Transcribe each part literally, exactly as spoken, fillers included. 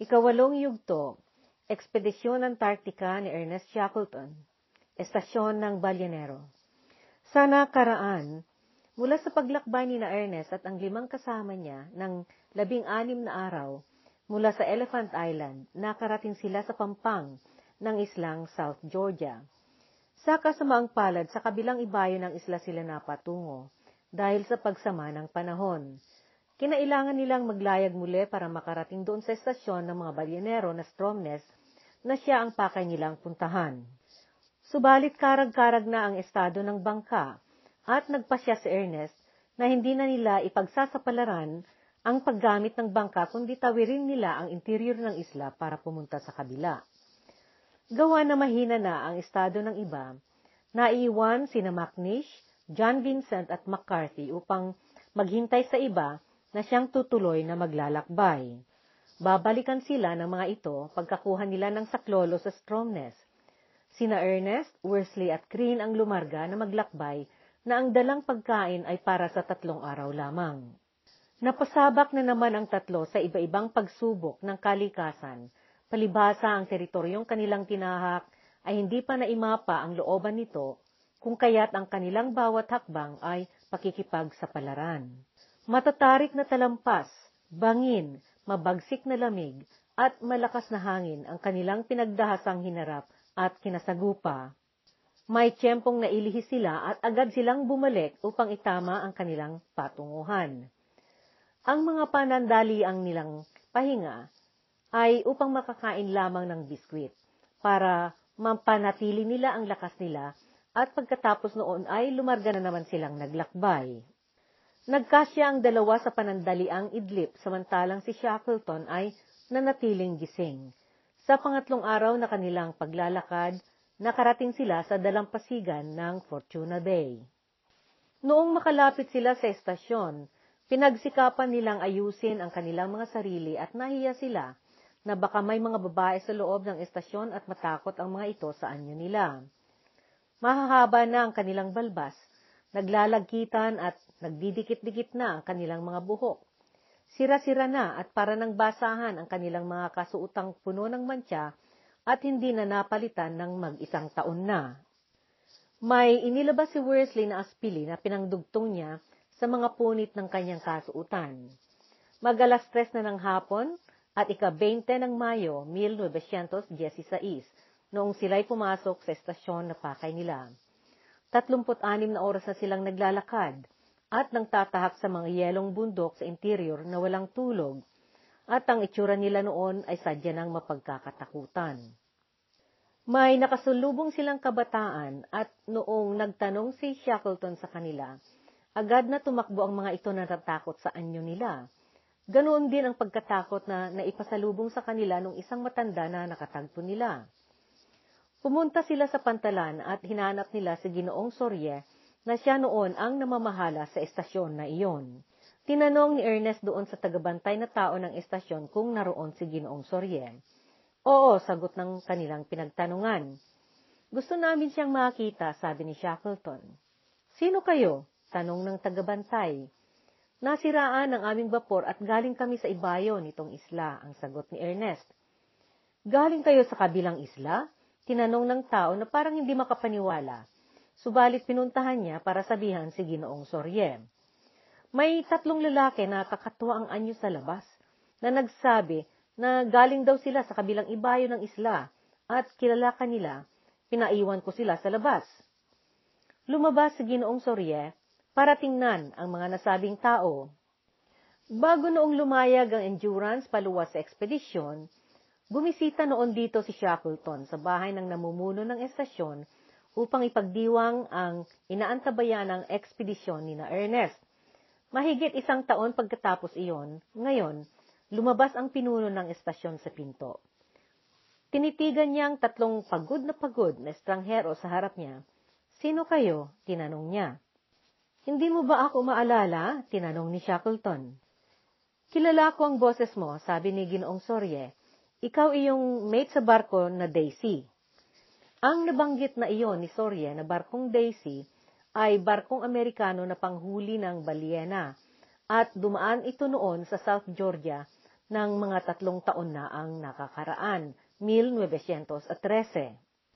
Ikawalong yugto, Ekspedisyon Antarctica ni Ernest Shackleton, Estasyon ng Balyenero. Sa nakaraan, mula sa paglakbay ni na Ernest at ang limang kasama niya ng labing-anim na araw mula sa Elephant Island, nakarating sila sa pampang ng islang South Georgia. Sa kasamaang palad, sa kabilang ibayo ng isla sila napatungo dahil sa pagsama ng panahon. Kinailangan nilang maglayag muli para makarating doon sa estasyon ng mga balyenero na Stromness na siya ang pakay nilang puntahan. Subalit karag-karag na ang estado ng bangka at nagpasya si Ernest na hindi na nila ipagsasapalaran ang paggamit ng bangka kundi tawirin nila ang interior ng isla para pumunta sa kabila. Gawa na mahina na ang estado ng iba, naiiwan sina McNish, John Vincent at McCarthy upang maghintay sa iba na siyang tutuloy na maglalakbay. Babalikan sila ng mga ito pagkakuha nila ng saklolo sa Stromness. Sina Ernest, Worsley at Crean ang lumarga na maglakbay na ang dalang pagkain ay para sa tatlong araw lamang. Napasabak na naman ang tatlo sa iba-ibang pagsubok ng kalikasan. Palibhasa ang teritoryong kanilang tinahak ay hindi pa naimapa ang looban nito, kung kaya't ang kanilang bawat hakbang ay pakikipagsapalaran. Matatarik na talampas, bangin, mabagsik na lamig, at malakas na hangin ang kanilang pinagdahasang hinarap at kinasagupa. May tiyempong nailihis sila at agad silang bumalik upang itama ang kanilang patunguhan. Ang mga panandaliang nilang pahinga ay upang makakain lamang ng biskwit para mampanatili nila ang lakas nila at pagkatapos noon ay lumarga na naman silang naglakbay. Nagkasya ang dalawa sa panandaliang idlip samantalang si Shackleton ay nanatiling gising. Sa pangatlong araw na kanilang paglalakad, nakarating sila sa dalampasigan ng Fortuna Bay. Noong makalapit sila sa estasyon, pinagsikapan nilang ayusin ang kanilang mga sarili at nahiya sila na baka may mga babae sa loob ng estasyon at matakot ang mga ito sa anyo nila. Mahahaba na ang kanilang balbas, naglalagkitan at nagdidikit-dikit na ang kanilang mga buhok. Sira-sira na at para nang basahan ang kanilang mga kasuotang puno ng mantsa at hindi na napalitan ng mag-isang taon na. May inilabas si Worsley na aspili na pinangdugtong niya sa mga punit ng kanyang kasuotan. Mag-alas tres na ng hapon at ika-beinte ng Mayo, nineteen sixteen, noong sila'y pumasok sa estasyon na pakay nila. Tatlumput-anim na oras na silang naglalakad at nang tatahak sa mga yelong bundok sa interior na walang tulog, at ang itsura nila noon ay sadya ng mapagkakatakutan. May nakasulubong silang kabataan at noong nagtanong si Shackleton sa kanila, agad na tumakbo ang mga ito na natatakot sa anyo nila. Ganoon din ang pagkatakot na naipasalubong sa kanila nung isang matanda na nakatagpo nila. Pumunta sila sa pantalan at hinanap nila si Ginoong Sorye na siya noon ang namamahala sa estasyon na iyon. Tinanong ni Ernest doon sa tagabantay na tao ng estasyon kung naroon si Ginoong Sorye. Oo, sagot ng kanilang pinagtanungan. Gusto namin siyang makita, sabi ni Shackleton. Sino kayo? Tanong ng tagabantay. Nasiraan ang aming bapor at galing kami sa ibayo nitong isla, ang sagot ni Ernest. Galing kayo sa kabilang isla? Tinanong ng tao na parang hindi makapaniwala. Subalit pinuntahan niya para sabihan si Ginoong Sorye. May tatlong lalaki na kakatuwa ang anyo sa labas na nagsabi na galing daw sila sa kabilang ibayo ng isla at kilala kanila, pinaiwan ko sila sa labas. Lumabas si Ginoong Sorye para tingnan ang mga nasabing tao. Bago noong lumayag ang Endurance paluwas sa ekspedisyon, bumisita noon dito si Shackleton sa bahay ng namumuno ng estasyon upang ipagdiwang ang inaantabayan ng ekspedisyon ni na Ernest. Mahigit isang taon pagkatapos iyon, ngayon, lumabas ang pinuno ng estasyon sa pinto. Tinitigan niya ang tatlong pagod na pagod na estranghero sa harap niya. Sino kayo? Tinanong niya. Hindi mo ba ako maalala? Tinanong ni Shackleton. Kilala ko ang boses mo, sabi ni Ginoong Sorye. Ikaw iyong mate sa barko na Daisy. Ang nabanggit na iyon ni Sorye na barkong Daisy ay barkong Amerikano na panghuli ng balyena at dumaan ito noon sa South Georgia ng mga tatlong taon na ang nakakaraan, nineteen thirteen.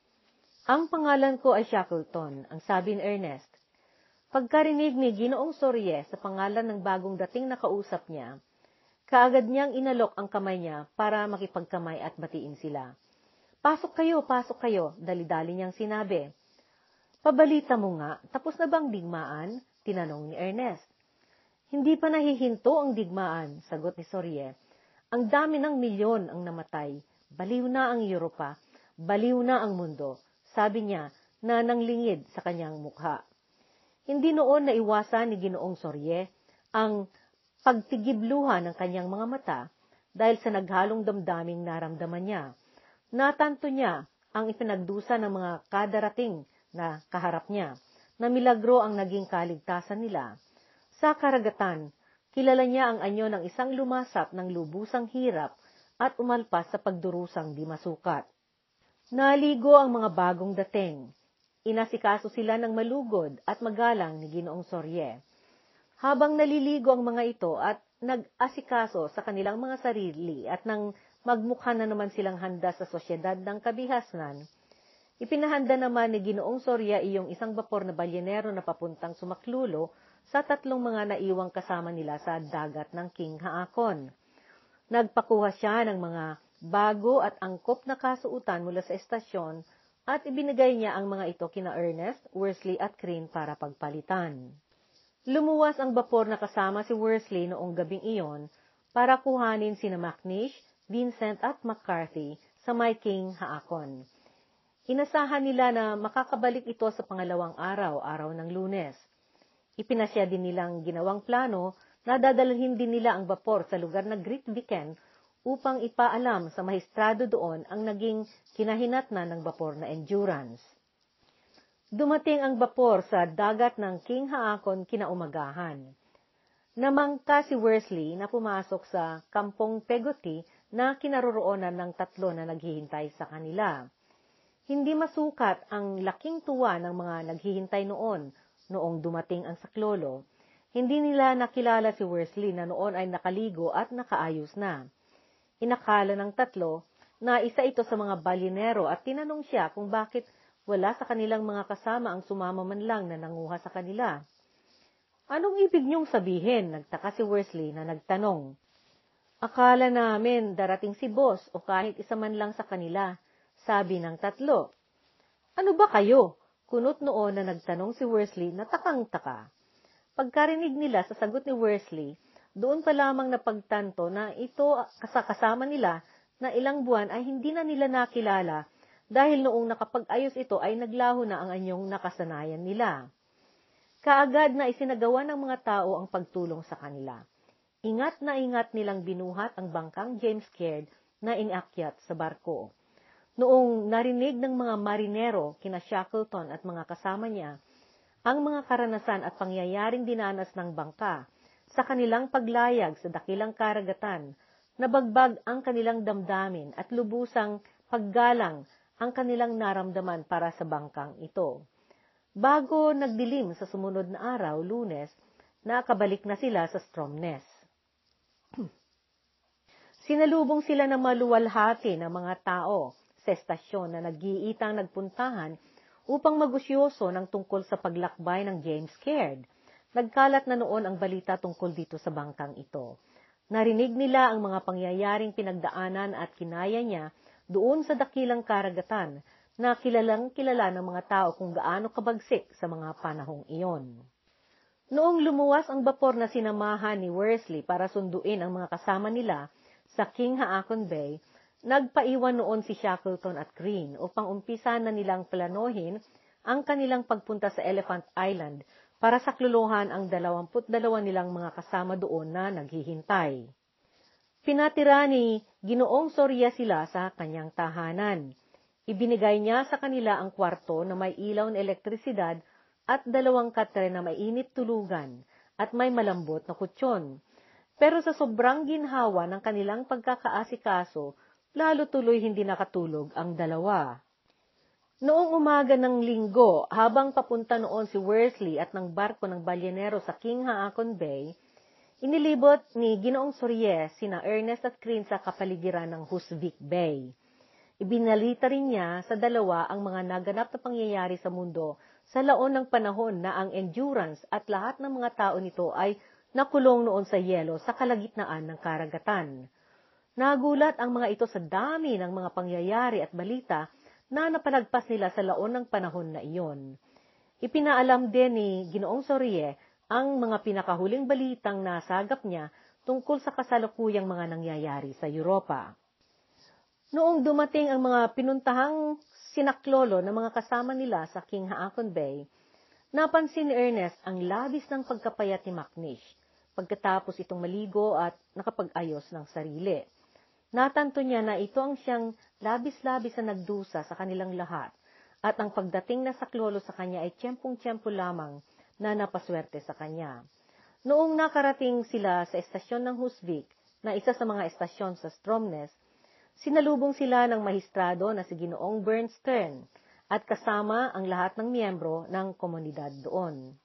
Ang pangalan ko ay Shackleton, ang sabi ni Ernest. Pagkarinig ni Ginoong Sorye sa pangalan ng bagong dating na kausap niya, kaagad niyang inalok ang kamay niya para makipagkamay at batiin sila. Pasok kayo, pasok kayo, dali-dali niyang sinabi. Pabalita mo nga, tapos na bang digmaan? Tinanong ni Ernest. Hindi pa nahihinto ang digmaan, sagot ni Sorye. Ang dami ng milyon ang namatay. Baliw na ang Europa. Baliw na ang mundo, sabi niya na nanglingid sa kanyang mukha. Hindi noon naiwasan ni Ginoong Sorye ang pagtigibluhan ng kanyang mga mata dahil sa naghalong damdaming naramdaman niya. Natanto niya ang ipinagdusa ng mga kadarating na kaharap niya, na milagro ang naging kaligtasan nila. Sa karagatan, kilala niya ang anyo ng isang lumasap ng lubusang hirap at umalpas sa pagdurusang di masukat. Naligo ang mga bagong dating. Inasikaso sila ng malugod at magalang ni Ginoong Sorye. Habang naliligo ang mga ito at nag-asikaso sa kanilang mga sarili at nang magmukha na naman silang handa sa sosyedad ng kabihasnan, ipinahanda naman ni Ginoong Sorye iyong isang bapor na balyenero na papuntang Sumaklulo sa tatlong mga naiwang kasama nila sa dagat ng King Haakon. Nagpakuha siya ng mga bago at angkop na kasuutan mula sa estasyon at ibinigay niya ang mga ito kina Ernest, Worsley at Crean para pagpalitan. Lumuwas ang bapor na kasama si Worsley noong gabing iyon para kuhanin sina Macnish, Vincent at McCarthy sa may King Haakon. Inasahan nila na makakabalik ito sa pangalawang araw, araw ng Lunes. Ipinasya din nilang ginawang plano na dadalhin din nila ang bapor sa lugar na Great Viken upang ipaalam sa mahistrado doon ang naging kinahinatnan ng bapor na Endurance. Dumating ang bapor sa dagat ng King Haakon kinaumagahan. Namangka si Worsley na pumasok sa kampong Peggotty na kinaroroonan ng tatlo na naghihintay sa kanila. Hindi masukat ang laking tuwa ng mga naghihintay noon noong dumating ang saklolo. Hindi nila nakilala si Worsley na noon ay nakaligo at nakaayos na. Inakala ng tatlo na isa ito sa mga balyenero at tinanong siya kung bakit wala sa kanilang mga kasama ang sumama man lang na nanguha sa kanila. Anong ibig niyong sabihin? Nagtaka si Worsley na nagtanong. Akala namin darating si boss o kahit isa man lang sa kanila, sabi ng tatlo. Ano ba kayo? Kunot noon na nagtanong si Worsley na takang-taka. Pagkarinig nila sa sagot ni Worsley, doon pa lamang napagtanto na ito kasakasama nila na ilang buwan ay hindi na nila nakilala dahil noong nakapag-ayos ito ay naglaho na ang anyong nakasanayan nila. Kaagad na isinagawa ng mga tao ang pagtulong sa kanila. Ingat na ingat nilang binuhat ang bangkang James Caird na inakyat sa barko. Noong narinig ng mga marinero, kina Shackleton at mga kasama niya, ang mga karanasan at pangyayaring dinanas ng bangka sa kanilang paglayag sa dakilang karagatan, nabagbag ang kanilang damdamin at lubusang paggalang ang kanilang naramdaman para sa bangkang ito. Bago nagdilim sa sumunod na araw, Lunes, nakabalik na sila sa Stromness. Sinalubong sila ng maluwalhati ng mga tao sa estasyon na nag-iitang nagpuntahan upang magusyoso ng tungkol sa paglakbay ng James Caird. Nagkalat na noon ang balita tungkol dito sa bangkang ito. Narinig nila ang mga pangyayaring pinagdaanan at kinaya niya doon sa dakilang karagatan na kilalang kilala ng mga tao kung gaano kabagsik sa mga panahong iyon. Noong lumuwas ang bapor na sinamahan ni Worsley para sunduin ang mga kasama nila sa King Haakon Bay, nagpaiwan noon si Shackleton at Crean upang umpisa na nilang planohin ang kanilang pagpunta sa Elephant Island para saklolohan ang dalawampu't dalawa nilang mga kasama doon na naghihintay. Pinatira ni Ginoong Sorye sila sa kanyang tahanan. Ibinigay niya sa kanila ang kwarto na may ilaw na elektrisidad at dalawang katre na mainit tulugan at may malambot na kutsyon. Pero sa sobrang ginhawa ng kanilang pagkakaasikaso, lalo tuloy hindi nakatulog ang dalawa. Noong umaga ng linggo, habang papunta noon si Worsley at ng barko ng balyenero sa King Haakon Bay, Inilibot ni Ginoong Sorie sina Ernest at Crin sa kapaligiran ng Husvik Bay. Ibinalita rin niya sa dalawa ang mga naganap na pangyayari sa mundo sa laon ng panahon na ang Endurance at lahat ng mga tao nito ay nakulong noon sa yelo sa kalagitnaan ng karagatan. Nagulat ang mga ito sa dami ng mga pangyayari at balita na napalagpas nila sa laon ng panahon na iyon. Ipinaalam din ni Ginoong Sorie ang mga pinakahuling balitang nasagap niya tungkol sa kasalukuyang mga nangyayari sa Europa. Noong dumating ang mga pinuntahang sinaklolo ng mga kasama nila sa King Haakon Bay, napansin ni Ernest ang labis ng pagkapayat ni Macnish pagkatapos itong maligo at nakapag-ayos ng sarili. Natanto niya na ito ang siyang labis-labis na nagdusa sa kanilang lahat at ang pagdating na saklolo sa kanya ay tiyempong-tiyempo lamang na napaswerte sa kanya. Noong nakarating sila sa estasyon ng Husvik, na isa sa mga estasyon sa Stromness, sinalubong sila ng mahistrado na si Ginoong Bernstern at kasama ang lahat ng miyembro ng komunidad doon.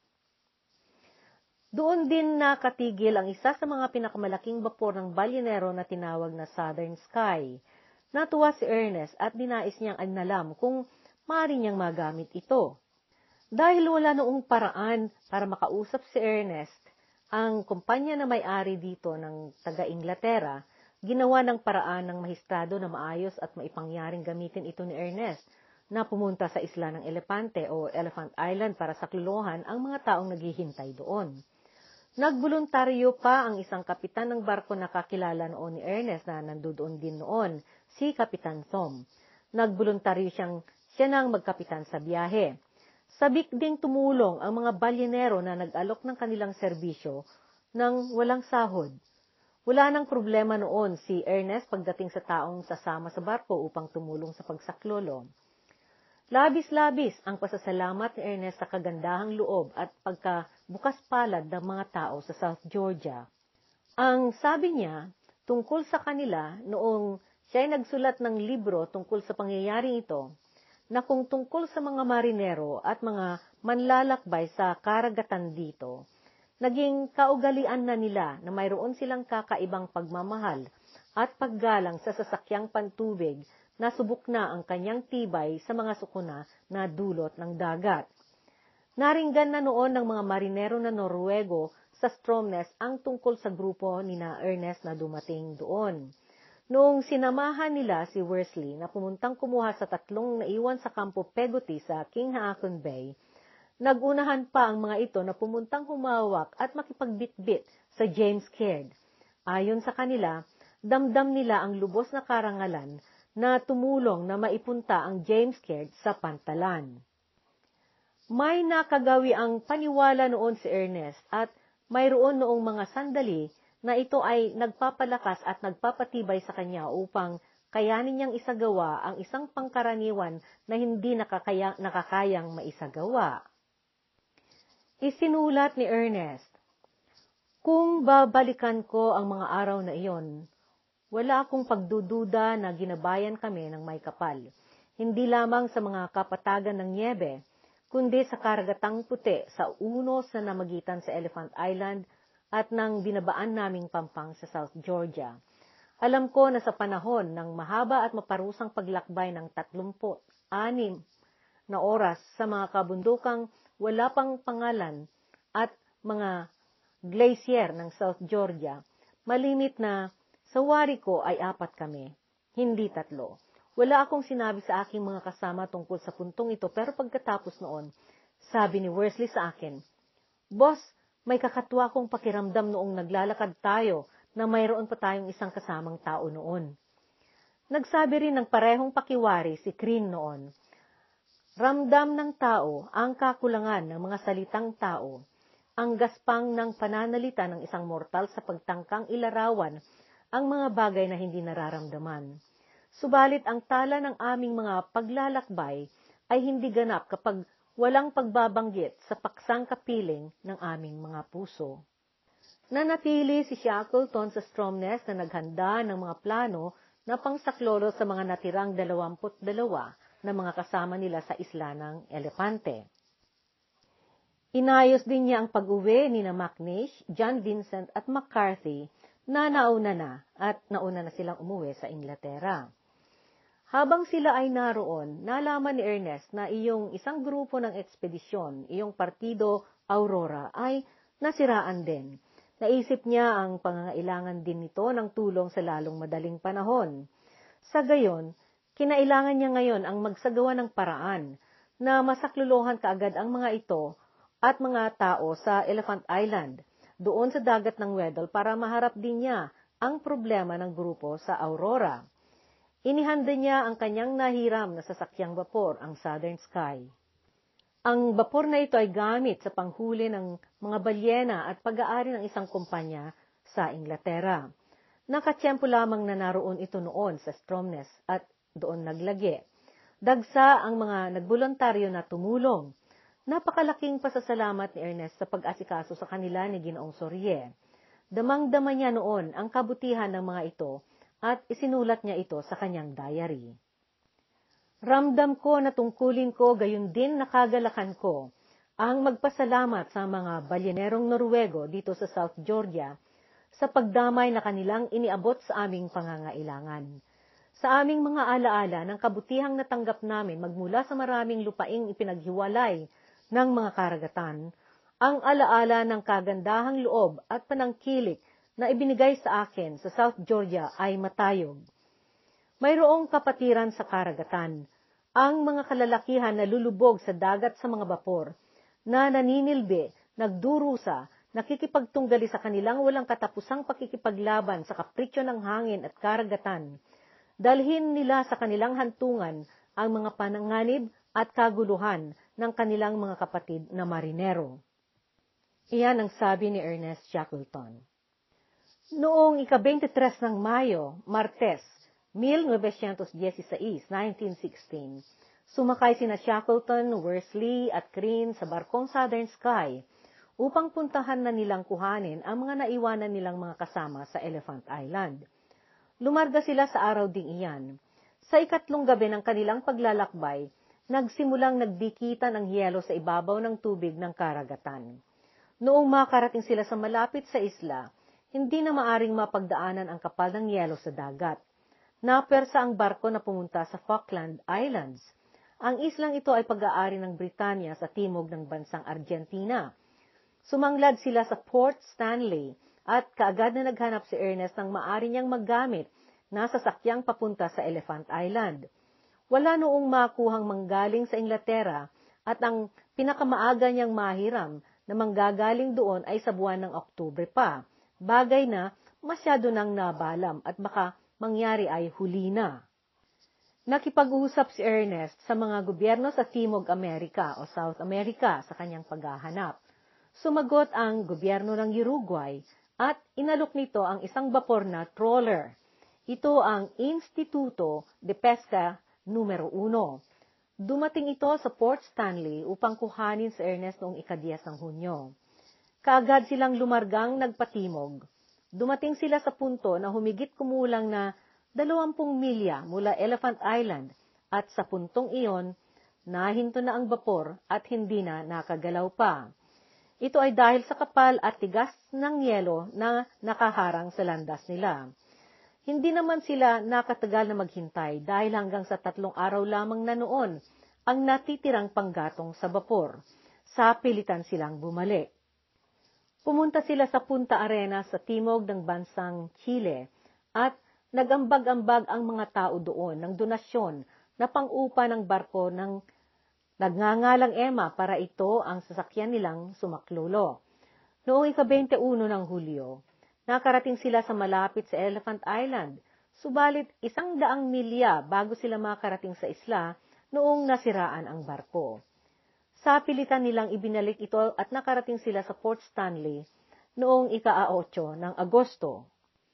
Doon din nakatigil ang isa sa mga pinakamalaking bapor ng balyonero na tinawag na Southern Sky. Natuwa si Ernest at dinais niyang agnalam kung maaari niyang magamit ito. Dahil wala noong paraan para makausap si Ernest, ang kumpanya na may-ari dito ng taga-Inglaterra, ginawa ng paraan ng mahistrado na maayos at maipangyaring gamitin ito ni Ernest na pumunta sa isla ng Elepante o Elephant Island para saklolohan ang mga taong naghihintay doon. Nagboluntaryo pa ang isang kapitan ng barko na kakilala noon ni Ernest na nandoon din noon, si Kapitan Thom. Nagboluntaryo siyang siya nang magkapitan sa biyahe. Sabik ding tumulong ang mga balyonero na nag-alok ng kanilang serbisyo ng walang sahod. Wala nang problema noon si Ernest pagdating sa taong sasama sa barko upang tumulong sa pagsaklolo. Labis-labis ang pasasalamat ni Ernest sa kagandahang loob at pagkabukas palad ng mga tao sa South Georgia. Ang sabi niya tungkol sa kanila noong siya ay nagsulat ng libro tungkol sa pangyayaring ito, na kung tungkol sa mga marinero at mga manlalakbay sa karagatan dito, naging kaugalian na nila na mayroon silang kakaibang pagmamahal at paggalang sa sasakyang pantubig na subok na ang kanyang tibay sa mga sukuna na dulot ng dagat. Naringgan na noon ng mga marinero na Noruego sa Stromness ang tungkol sa grupo ni na Ernest na dumating doon. Noong sinamahan nila si Worsley na pumuntang kumuha sa tatlong naiwan sa Kampo Peguti sa King Haakon Bay, nagunahan pa ang mga ito na pumuntang humawak at makipagbitbit sa James Caird. Ayon sa kanila, damdam nila ang lubos na karangalan na tumulong na maipunta ang James Caird sa pantalan. May nakagawi ang paniwala noon si Ernest at mayroon noong mga sandali na ito ay nagpapalakas at nagpapatibay sa kanya upang kayanin niyang isagawa ang isang pangkaraniwan na hindi nakakaya, nakakayang maisagawa. Isinulat ni Ernest, "Kung babalikan ko ang mga araw na iyon, wala akong pagdududa na ginabayan kami ng may kapal, hindi lamang sa mga kapatagan ng niebe, kundi sa karagatang puti sa unos na namagitan sa Elephant Island at ng binabaan naming pampang sa South Georgia. Alam ko na sa panahon ng mahaba at maparusang paglakbay ng tatlumput anim na oras sa mga kabundukang wala pang pangalan at mga glacier ng South Georgia, malimit na sa wari ko ay apat kami, hindi tatlo. Wala akong sinabi sa aking mga kasama tungkol sa puntong ito, pero pagkatapos noon, sabi ni Worsley sa akin, 'Boss, may kakatwa kong pakiramdam noong naglalakad tayo na mayroon pa tayong isang kasamang tao noon.' Nagsabi rin ng parehong pakiwari si Crin noon, 'Ramdam ng tao ang kakulangan ng mga salitang tao, ang gaspang ng pananalita ng isang mortal sa pagtangkang ilarawan ang mga bagay na hindi nararamdaman. Subalit ang tala ng aming mga paglalakbay ay hindi ganap kapag walang pagbabanggit sa paksang kapiling ng aming mga puso.'" Nanatili si Shackleton sa Stromness na naghanda ng mga plano na pangsaklolo sa mga natirang dalawamput dalawa na mga kasama nila sa isla ng Elepante. Inayos din niya ang pag-uwi ni na Macnish, John Vincent at McCarthy na nauna na at nauna na silang umuwi sa Inglaterra. Habang sila ay naroon, nalaman ni Ernest na iyong isang grupo ng ekspedisyon, iyong Partido Aurora, ay nasiraan din. Naisip niya ang pangangailangan din nito ng tulong sa lalong madaling panahon. Sa gayon, kinailangan niya ngayon ang magsagawa ng paraan na masaklolohan kaagad ang mga ito at mga tao sa Elephant Island, doon sa dagat ng Weddell para maharap din niya ang problema ng grupo sa Aurora. Inihanda niya ang kanyang nahiram na sasakyang vapor, ang Southern Sky. Ang vapor na ito ay gamit sa panghuli ng mga balyena at pag-aari ng isang kumpanya sa Inglaterra. Nakatiyempo lamang na naroon ito noon sa Stromness at doon naglagi. Dagsa ang mga nagboluntaryo na tumulong. Napakalaking pasasalamat ni Ernest sa pag-asikaso sa kanila ni Ginoong Sorye. Damang-dama niya noon ang kabutihan ng mga ito at isinulat niya ito sa kanyang diary. Ramdam ko na tungkulin ko, gayon din nakagalakan ko, ang magpasalamat sa mga balyenerong Norwego dito sa South Georgia sa pagdamay na kanilang iniabot sa aming pangangailangan. Sa aming mga alaala ng kabutihang natanggap namin magmula sa maraming lupaing ipinaghiwalay ng mga karagatan, ang alaala ng kagandahang loob at panangkilik na ibinigay sa akin sa South Georgia ay matayog. Mayroong kapatiran sa karagatan, ang mga kalalakihan na lulubog sa dagat sa mga bapor, na naninilbi, nagdurusa, nakikipagtunggali sa kanilang walang katapusang pakikipaglaban sa kapritsyo ng hangin at karagatan. Dalhin nila sa kanilang hantungan ang mga pananganib at kaguluhan ng kanilang mga kapatid na marinero. Iyan ang sabi ni Ernest Shackleton. Noong ika-twenty-tres ng Mayo, Martes, nineteen sixteen, nineteen sixteen, sumakay sina Shackleton, Worsley at Crean sa barkong Southern Sky upang puntahan na nilang kuhanin ang mga naiwanan nilang mga kasama sa Elephant Island. Lumarga sila sa araw ding iyan. Sa ikatlong gabi ng kanilang paglalakbay, nagsimulang nagdikitan ang yelo sa ibabaw ng tubig ng karagatan. Noong makarating sila sa malapit sa isla, hindi na maaring mapagdaanan ang kapal ng yelo sa dagat. Napersa ang barko na pumunta sa Falkland Islands. Ang islang ito ay pag-aari ng Britanya sa timog ng bansang Argentina. Sumanglad sila sa Port Stanley at kaagad na naghanap si Ernest ng maaari niyang maggamit na sasakyang papunta sa Elephant Island. Wala noong makuhang manggaling sa Inglaterra at ang pinakamaaga niyang mahiram na manggagaling doon ay sa buwan ng Oktubre pa. Bagay na masyado nang nabalam at baka mangyari ay huli na. Nakipag-usap si Ernest sa mga gobyerno sa Timog Amerika o South America sa kanyang paghahanap. Sumagot ang gobyerno ng Uruguay at inalok nito ang isang bapor na trawler. Ito ang Instituto de Pesca numero uno. Dumating ito sa Port Stanley upang kuhanin si Ernest noong ikadiyas ng Hunyo. Kaagad silang lumargang nagpatimog. Dumating sila sa punto na humigit kumulang na dalawampung milya mula Elephant Island at sa puntong iyon, nahinto na ang bapor at hindi na nakagalaw pa. Ito ay dahil sa kapal at tigas ng yelo na nakaharang sa landas nila. Hindi naman sila nakatagal na maghintay dahil hanggang sa tatlong araw lamang na noon ang natitirang panggatong sa bapor. Sa pilitan silang bumalik. Pumunta sila sa Punta Arenas sa timog ng bansang Chile at nagambag-ambag ang mga tao doon ng donasyon na pang-upa ng barko ng nagngangalang Emma para ito ang sasakyan nilang sumaklolo. Noong ika-twenty-one ng Hulyo, nakarating sila sa malapit sa Elephant Island, subalit isang daang milya bago sila makarating sa isla noong nasiraan ang barko. Sa pilitan nilang ibinalik ito at nakarating sila sa Port Stanley noong ika-eight ng Agosto.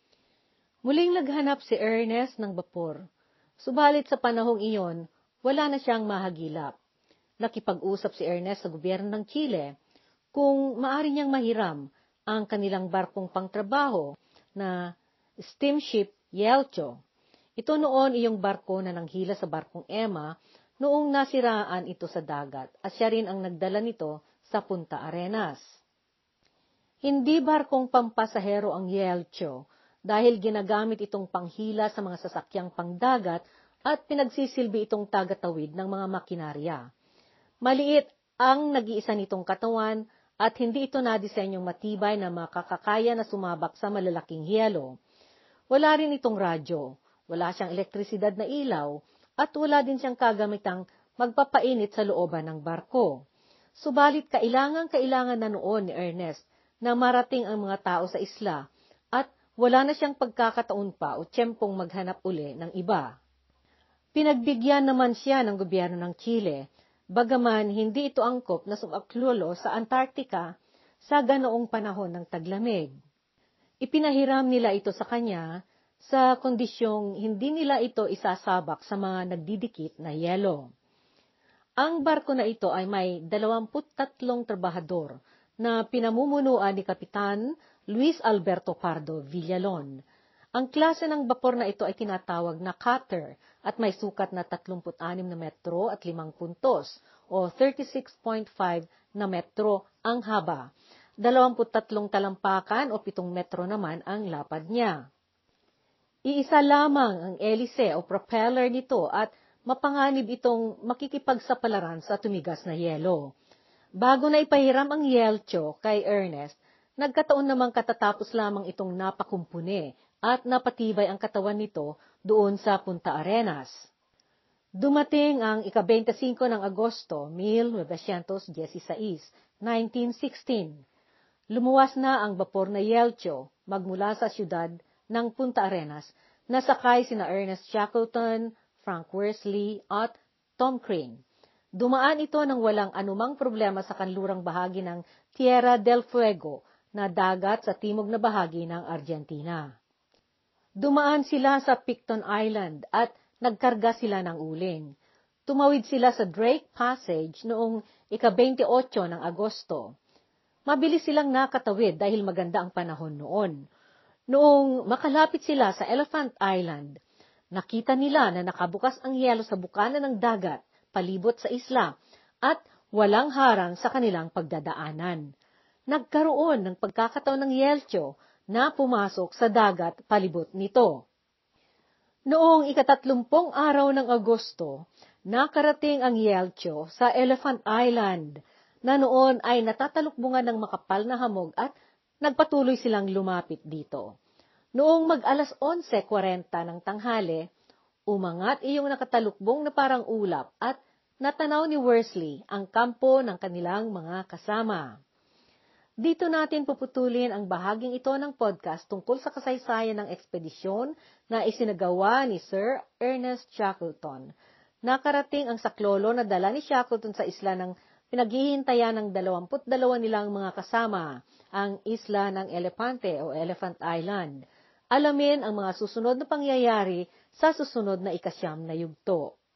Muling naghanap si Ernest ng bapor, subalit sa panahong iyon, wala na siyang mahagilap. Nakipag-usap si Ernest sa gobyerno ng Chile kung maaari niyang mahiram ang kanilang barkong pangtrabaho na steamship Yelcho. Ito noon iyong barko na nanghila sa barkong Emma noong nasiraan ito sa dagat at siya rin ang nagdala nito sa Punta Arenas. Hindi barkong pampasahero ang Yelcho dahil ginagamit itong panghila sa mga sasakyang pangdagat at pinagsisilbi itong tagatawid ng mga makinarya. Maliit ang nag-iisa nitong katawan at hindi ito nadisenyong matibay na makakakaya na sumabak sa malalaking hiyelo. Wala rin itong radyo, wala siyang elektrisidad na ilaw, at wala din siyang kagamitang magpapainit sa looban ng barko. Subalit kailangan-kailangan na noon ni Ernest na marating ang mga tao sa isla at wala na siyang pagkakataon pa o tiyempong maghanap uli ng iba. Pinagbigyan naman siya ng gobyerno ng Chile, bagaman hindi ito angkop na sumaklolo sa Antarctica sa ganoong panahon ng taglamig. Ipinahiram nila ito sa kanya sa kondisyong hindi nila ito isasabak sa mga nagdidikit na yelo. Ang barko na ito ay may dalawampu't tatlong trabahador na pinamumunuan ni Kapitan Luis Alberto Pardo Villalon. Ang klase ng bapor na ito ay tinatawag na cutter at may sukat na tatlumpu't anim na metro at limang puntos o thirty-six point five na metro ang haba. Dalawampu't tatlong talampakan o pitong metro naman ang lapad niya. Iisa lamang ang elise o propeller nito at mapanganib itong makikipagsapalaran sa tumigas na yelo. Bago na ipahiram ang Yelcho kay Ernest, nagkataon namang katatapos lamang itong napakumpune at napatibay ang katawan nito doon sa Punta Arenas. Dumating ang ika-twenty-five ng Agosto, nineteen sixteen. Lumuwas na ang bapor na Yelcho magmula sa siyudad ng Punta Arenas na sakay sina Ernest Shackleton, Frank Worsley at Tom Crane. Dumaan ito nang walang anumang problema sa kanlurang bahagi ng Tierra del Fuego na dagat sa timog na bahagi ng Argentina. Dumaan sila sa Picton Island at nagkarga sila ng uling. Tumawid sila sa Drake Passage noong ika-twenty-eight ng Agosto. Mabilis silang nakatawid dahil maganda ang panahon noon. Noong makalapit sila sa Elephant Island, nakita nila na nakabukas ang yelo sa bukana ng dagat palibot sa isla at walang harang sa kanilang pagdadaanan. Nagkaroon ng pagkakataon ng Yelcho na pumasok sa dagat palibot nito. Noong ikatatlumpong araw ng Agosto, nakarating ang Yelcho sa Elephant Island na noon ay natatalukbungan ng makapal na hamog at nagpatuloy silang lumapit dito. Noong mag-alas eleven forty ng tanghali, umangat iyong nakatalukbong na parang ulap at natanaw ni Worsley ang kampo ng kanilang mga kasama. Dito natin puputulin ang bahaging ito ng podcast tungkol sa kasaysayan ng ekspedisyon na isinagawa ni Sir Ernest Shackleton. Nakarating ang saklolo na dala ni Shackleton sa isla ng pinaghihintayan ng dalawampu't dalawa nilang mga kasama, ang isla ng Elepante o Elephant Island. Alamin ang mga susunod na pangyayari sa susunod na ikasyam na yugto.